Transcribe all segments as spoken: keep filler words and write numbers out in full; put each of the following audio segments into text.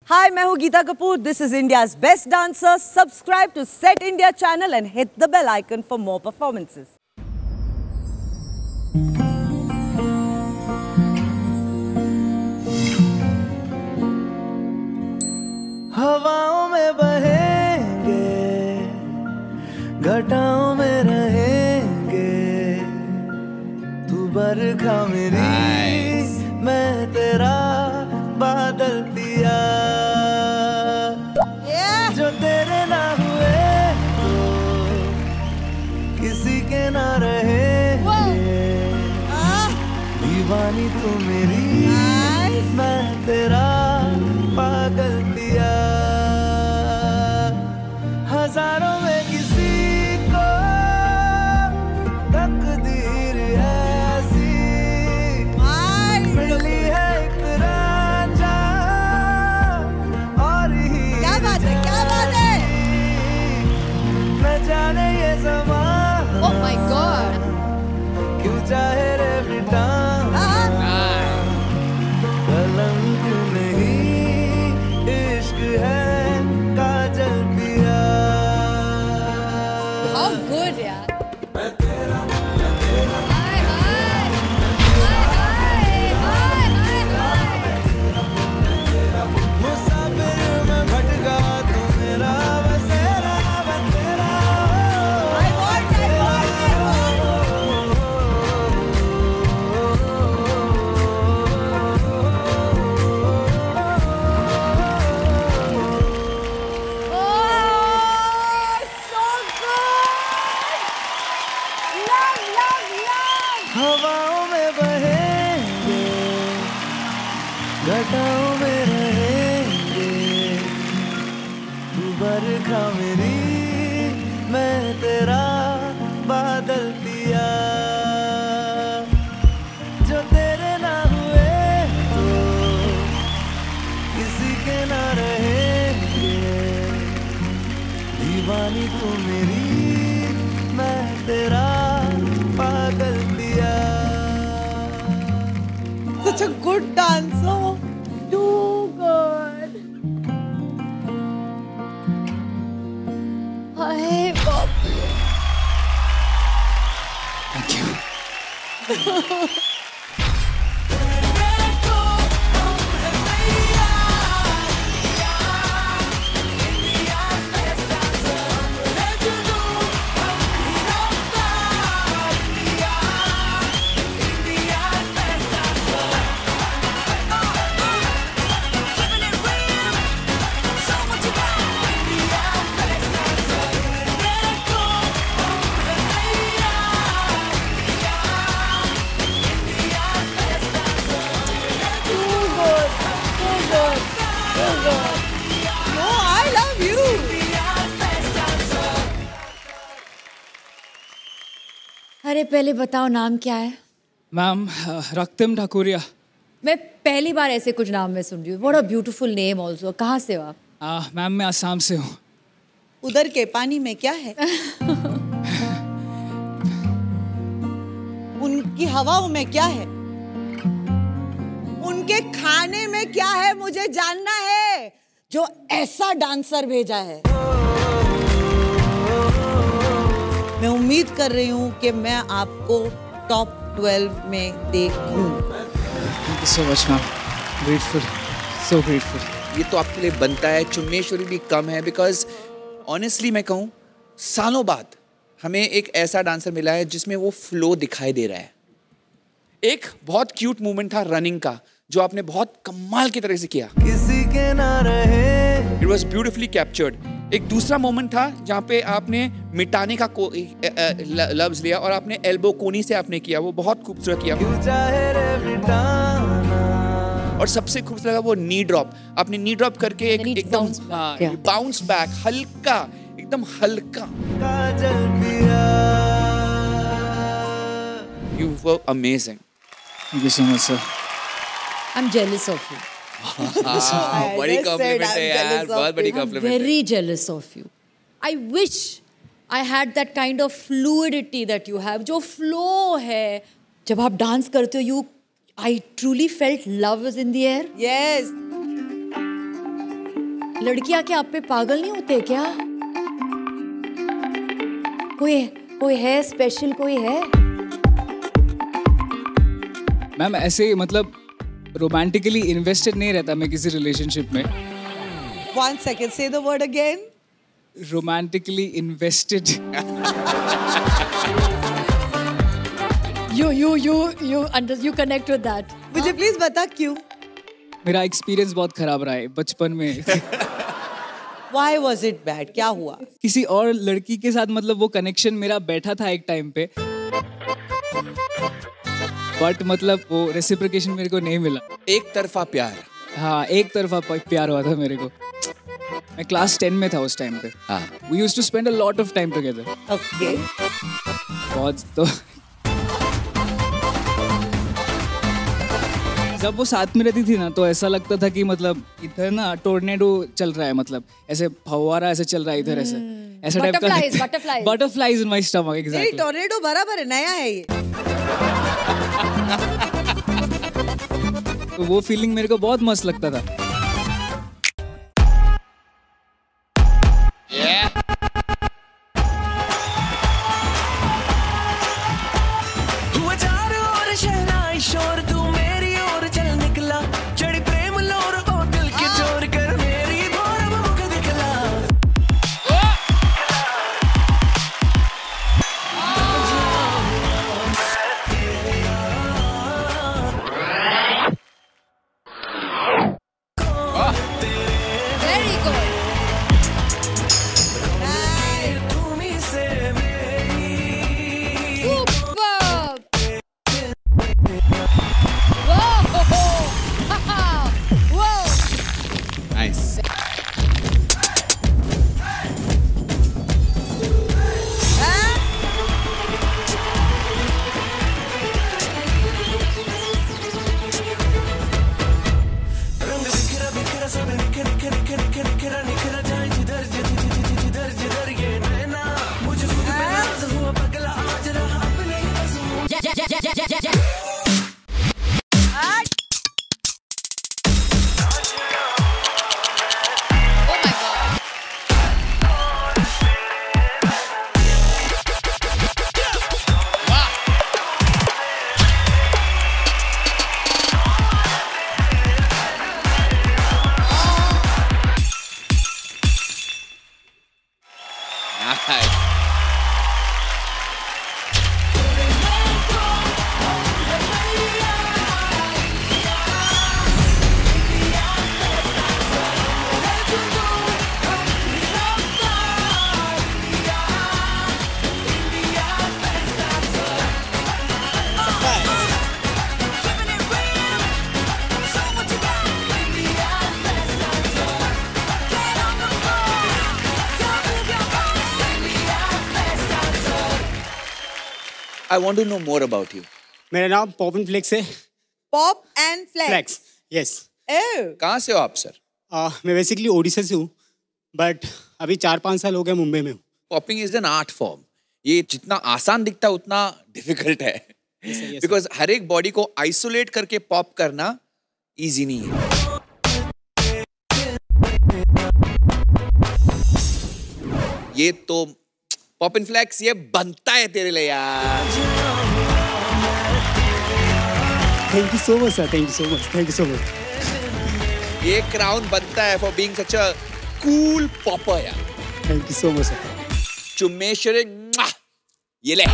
Hi, मैं हूँ Geeta Kapoor. This is India's best dancer. Subscribe to Set India channel and hit the bell icon for more performances. हवाओं में बहेंगे, घटाओं में रहेंगे, तू बरखा मेरी, nice. मैं तेरा बादल पिया, yeah. जो तेरे ना हुए तो किसी के ना रहेंगे, ah. दीवानी तू मेरी, nice. मैं तेरा पागल पिया, हजारों में किसी को तकदीर ऐसी मिली है एक रांझा और ही क्या बात है क्या बात है न जाने ये ज़माना oh my god क्यों चाहे रे प्रीतम कलंक नहीं इश्क है काजल पिया how good यार हवाओं में बहेंगे, घटाओं में रहेंगे, तू बरखा मेरी, मैं तेरा बादल पिया, जो तेरे ना हुए तो किसी के ना रहेंगे, दीवानी तू मेरी, मैं तेरा पागल पिया. Such a good dancer. Too good. Hi, Bob. Thank you. अरे पहले बताओ नाम क्या है? मैम रक्तिम ठाकुरिया. मैं पहली बार ऐसे कुछ नाम में सुन रही हूँ. What a beautiful name also. कहाँ से हो आप? uh, मैम मैं असम से हूँ. उधर के पानी में क्या है? उनकी हवाओं में क्या है? उनके खाने में क्या है मुझे जानना है, जो ऐसा डांसर भेजा है. मैं उम्मीद कर रही हूँ कि मैं आपको टॉप ट्वेल्व में देखूं. Thank you so much ma'am. Grateful, so grateful. ये तो आपके लिए बनता है. चुम्मेश्वरी भी कम है बिकॉज ऑनेस्टली मैं कहूँ सालों बाद हमें एक ऐसा डांसर मिला है जिसमें वो फ्लो दिखाई दे रहा है. एक बहुत क्यूट मूवमेंट था रनिंग का जो आपने बहुत कमाल की तरह से किया. किसी के ना रहे. It was beautifully captured. एक दूसरा मोमेंट था जहाँ पे आपने मिटाने का लफ्ज लिया और आपने एल्बो कोनी से आपने किया, वो बहुत खूबसूरत किया. और सबसे खूबसूरत लगा वो नी ड्रॉप. आपने नी ड्रॉप करके एक एकदम बाउंस बैक, हल्का, एकदम हल्का. You were amazing. Thank you so much sir. I'm jealous of you. बड़ी कॉम्प्लीमेंट है यार, बहुत बड़ी कॉम्प्लीमेंट है. Very jealous of you. I wish I had that kind of fluidity that you have. जो flow है, जब आप डांस करते हो, you, I truly felt love was in the air. Yes. लड़कियां क्या आप पे पागल नहीं होते क्या? कोई कोई है स्पेशल, कोई है? मैम ऐसे मतलब रोमांटिकली इन्वेस्टेड नहीं रहता मैं किसी रिलेशनशिप में. One second, say the word again. Romantically invested. You you you you under you connect with that. मुझे प्लीज बता क्यों? मेरा एक्सपीरियंस बहुत खराब रहा है बचपन में. Why was it bad? क्या हुआ? किसी और लड़की के साथ मतलब वो कनेक्शन मेरा बैठा था एक टाइम पे, बट मतलब वो रेसिप्रोकेशन मेरे को नहीं मिला. एक तरफा प्यार. हाँ, एक तरफा प्यार हुआ था मेरे को. मैं क्लास टेन में था उस टाइम पे. हाँ. We used to spend a lot of time together. Okay. बहुत. तो जब वो साथ में रहती थी ना तो ऐसा लगता था कि मतलब इधर ना टोर्नेडो चल रहा है, मतलब ऐसे फव्वारा ऐसे चल रहा है इधर, ऐसे ऐसा टाइप का. Butterflies, butterflies. Butterflies in my stomach, exactly. नहीं, टोर्नेडो बराबर है, नया है ये. तो वो फीलिंग मेरे को बहुत मस्त लगता था. I want to know more about you. मेरा नाम पॉप एंड फ्लेक्स है. Pop and flex. Flex, yes. कहाँ से हो आप सर? uh, मैं बेसिकली ओडिशा से हूँ, बट अभी चार पाँच साल हो गए मुंबई में हूँ. Popping is an art form. ये जितना आसान दिखता है उतना डिफिकल्ट है, बिकॉज हर एक बॉडी को आइसोलेट करके पॉप करना इजी नहीं है. ये तो पॉप एंड फ्लेक्स ये बनता है तेरे लिए यार. Thank you so much sir, thank you so much, thank you so much. ये क्राउन बनता है for being such a cool popper यार. Thank you so much sir. चुम्मेश्वरी ये ले.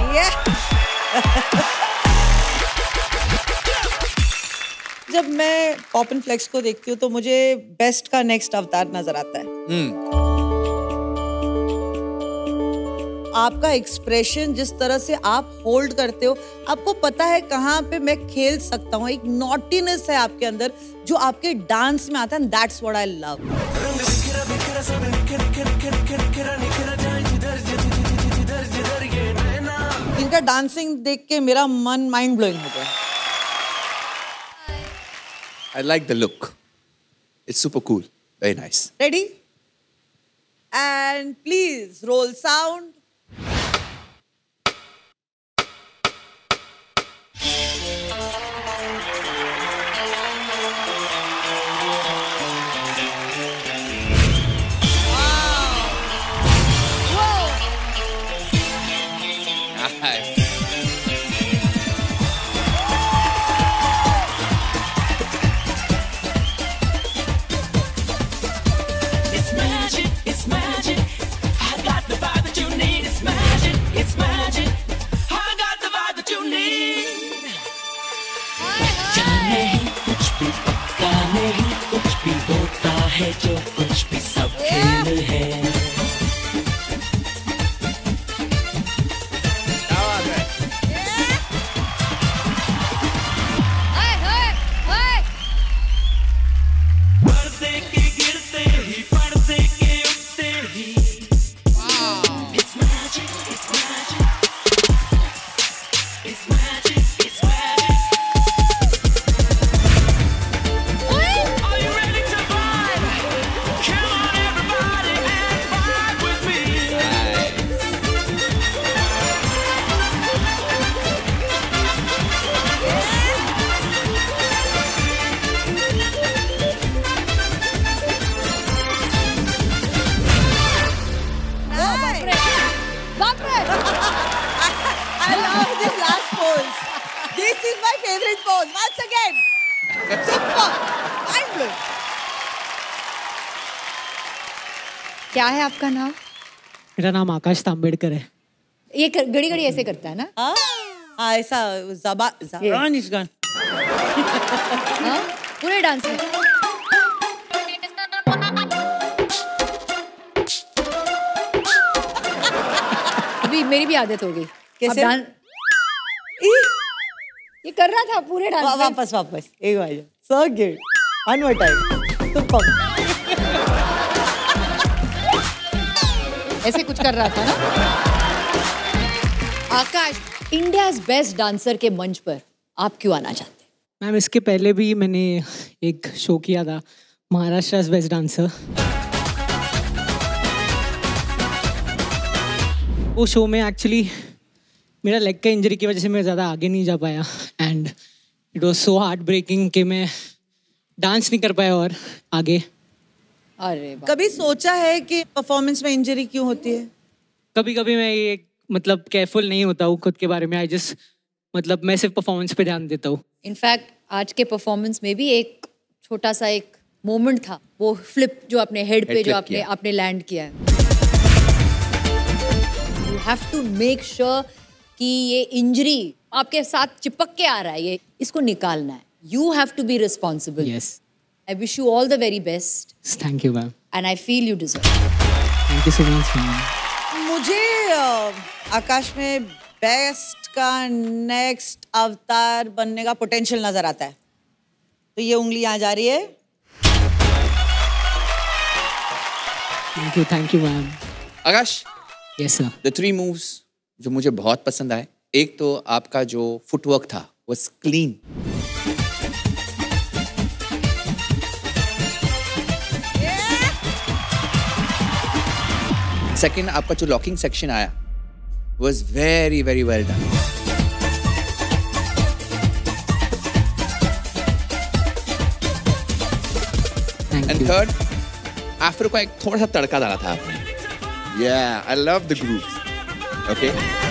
जब मैं पॉप एंड फ्लेक्स को देखती हूँ तो मुझे बेस्ट का नेक्स्ट अवतार नजर आता है. हम्म. आपका एक्सप्रेशन, जिस तरह से आप होल्ड करते हो, आपको पता है कहाँ पे मैं खेल सकता हूँ. एक नॉटीनेस है आपके अंदर जो आपके डांस में आता है. That's what I love. इनका डांसिंग देख के मेरा मन माइंड ब्लोइंग हो गया. I like the look. It's super cool. Very nice. Ready? And please roll sound. जो कुछ भी सब खेल है। क्या है आपका नाम? मेरा नाम आकाश तांबेडकर है। ये कर, घड़ी घड़ी ऐसे करता है ना? हाँ हाँ ऐसा जबा जबान इसका हाँ पूरे डांस में। अभी मेरी भी आदत हो गई। कैसे? अब डांस ये कर रहा था पूरे डांस वा, में। वापस वापस एक बार so good one more time super. ऐसे कुछ कर रहा था ना? आकाश, इंडियाज बेस्ट डांसर के मंच पर आप क्यों आना चाहते हैं? मैम इसके पहले भी मैंने एक शो किया था, महाराष्ट्र बेस्ट डांसर। वो शो में एक्चुअली मेरा लेग का इंजरी की वजह से मैं ज़्यादा आगे नहीं जा पाया and it was so heart breaking कि मैं डांस नहीं कर पाया और आगे। अरे कभी सोचा है कि परफॉर्मेंस में इंजरी क्यों होती है? कभी कभी मैं ये मतलब केयरफुल नहीं होता हूँ खुद के बारे में। आई जस्ट मतलब मैं सिर्फ परफॉर्मेंस पे ध्यान देता हूँ। इनफैक्ट आज के परफॉर्मेंस में भी एक छोटा सा एक मोमेंट था, वो फ्लिप जो अपने हेड पे जो आपने आपने लैंड किया है। You have to make sure कि ये इंजरी आपके साथ चिपक के आ रहा है, ये इसको निकालना है। You have to be responsible. Yes. I wish you all the very best. Thank you, ma'am. And I feel you deserve it. Thank you so much, ma'am. मुझे uh, आकाश में बेस्ट का नेक्स्ट अवतार बनने का पोटेंशियल नजर आता है। तो ये उंगली यहाँ जा रही है। Thank you, thank you, ma'am. Akash, Yes, sir. the three moves जो मुझे बहुत पसंद आए, एक तो आपका जो फुटवर्क था was clean. सेकेंड आपका जो लॉकिंग सेक्शन आया was very very well done. Thank And you. third, afro का एक थोड़ा सा तड़का डाला था आपने. Yeah, I love the grooves. Okay.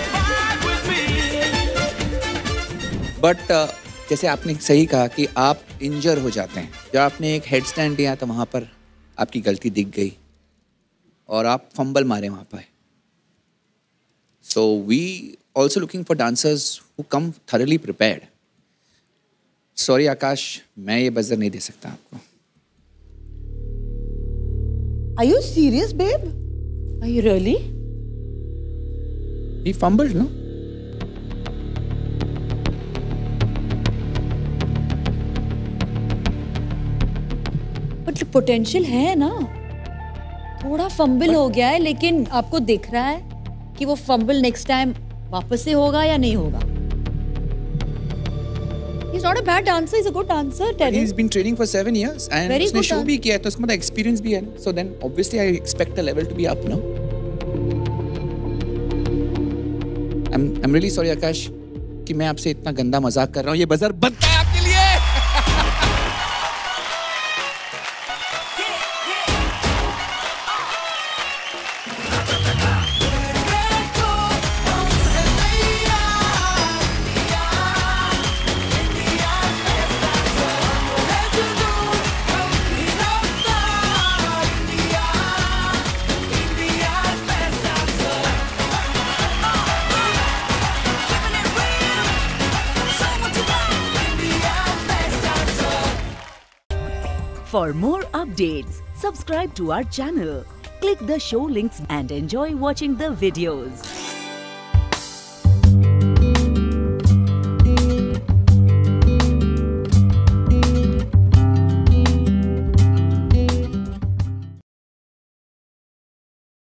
But uh, जैसे आपने सही कहा कि आप इंजर हो जाते हैं। जब आपने एक हेड स्टैंड दिया तो वहाँ पर आपकी गलती दिख गई और आप फंबल मारे वहाँ पर। So we also looking for dancers who come thoroughly prepared. Sorry आकाश, मैं ये बजर नहीं दे सकता आपको। Are you serious, babe? Are you really? He fumbled, no? But potential है ना, थोड़ा फंबल हो गया है, लेकिन आपको दिख रहा है कि वो फंबल नेक्स्ट टाइम वापस से होगा या नहीं होगा। He's not a bad dancer, he's a good dancer, Terence. He's been training for seven years and Very उसने good show dan- भी किया है तो उसका मतलब experience भी है ना. So then obviously I expect the level to be up, no? I'm I'm really sorry आकाश कि मैं आपसे इतना गंदा मजाक कर रहा हूँ. ये बजर बनता है आपके लिए. For more updates, Subscribe to our channel, click the show links and enjoy watching the videos.